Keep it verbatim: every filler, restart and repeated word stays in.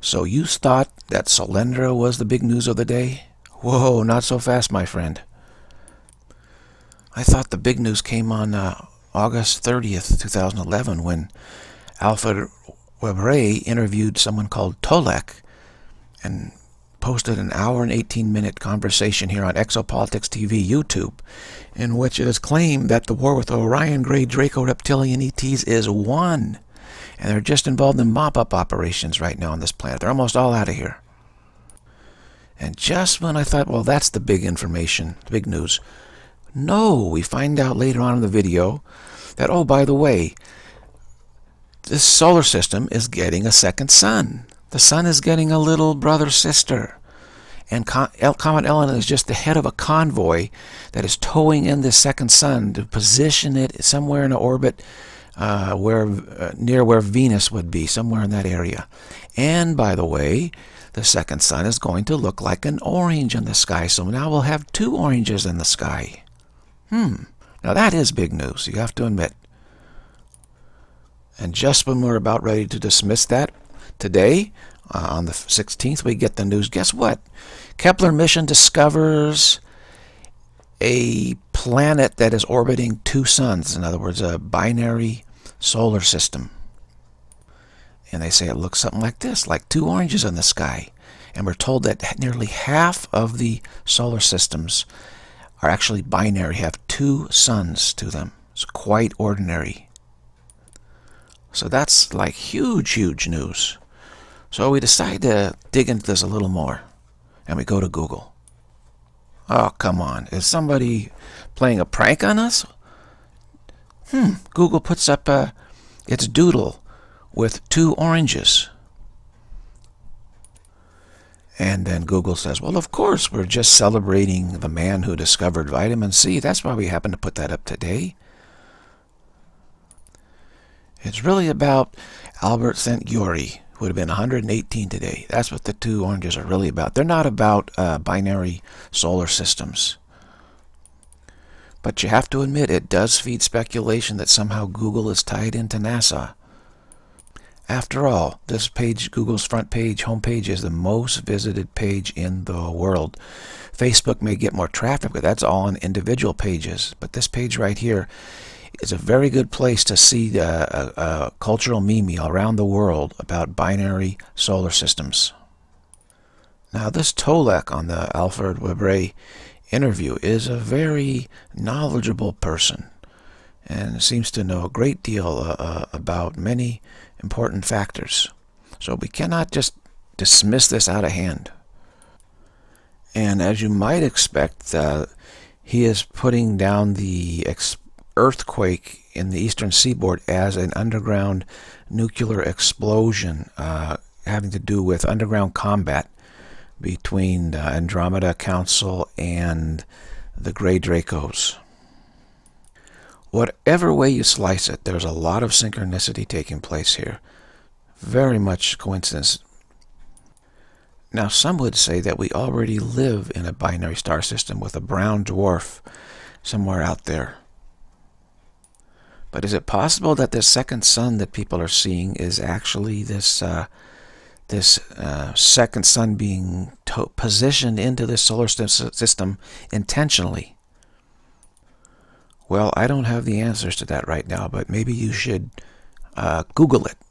So you thought that Solyndra was the big news of the day? Whoa, not so fast, my friend. I thought the big news came on uh, August thirtieth, two thousand eleven, when Alfred Webre interviewed someone called TOLEC and posted an hour and eighteen minute conversation here on Exopolitics T V YouTube, in which it is claimed that the war with Orion Grey-Draco reptilian E Ts is won. And they're just involved in mop-up operations right now on this planet. They're almost all out of here. And just when I thought, well, that's the big information, the big news. No, we find out later on in the video that, oh, by the way, this solar system is getting a second sun. The sun is getting a little brother-sister. And Comet Ellen is just the head of a convoy that is towing in this second sun to position it somewhere in an orbit uh, where uh, near where Venus would be, somewhere in that area. And, by the way, the second sun is going to look like an orange in the sky. So now we'll have two oranges in the sky. Hmm. Now that is big news, you have to admit. And just when we're about ready to dismiss that, today, uh, on the sixteenth, we get the news. Guess what? Kepler mission discovers a planet that is orbiting two suns. In other words, a binary solar system. And they say it looks something like this, like two oranges in the sky. And we're told that nearly half of the solar systems are actually binary, have two suns to them. It's quite ordinary. So that's like huge, huge news. So we decide to dig into this a little more. And we go to Google. Oh, come on. Is somebody playing a prank on us? Hmm. Google puts up uh, its doodle with two oranges. And then Google says, well, of course, we're just celebrating the man who discovered vitamin C. That's why we happen to put that up today. It's really about Albert Centauri, who would have been one hundred eighteen today. That's what the two oranges are really about. They're not about uh, binary solar systems. But you have to admit, it does feed speculation that somehow Google is tied into NASA. After all, this page, Google's front page, home page, is the most visited page in the world. Facebook may get more traffic, but that's all on individual pages. But this page right here is a very good place to see uh, a, a cultural meme around the world about binary solar systems. Now, this TOLEC on the Alfred Webre interview is a very knowledgeable person and seems to know a great deal uh, uh, about many important factors. So we cannot just dismiss this out of hand. And as you might expect, uh, he is putting down the ex earthquake in the eastern seaboard as an underground nuclear explosion uh, having to do with underground combat between the Andromedia-Council and the Grey-Dracos. Whatever way you slice it, there's a lot of synchronicity taking place here. Very much coincidence. Now, some would say that we already live in a binary star system with a brown dwarf somewhere out there. But is it possible that this second sun that people are seeing is actually this uh, this uh, second sun being to positioned into this solar system intentionally? Well, I don't have the answers to that right now, but maybe you should uh, Google it.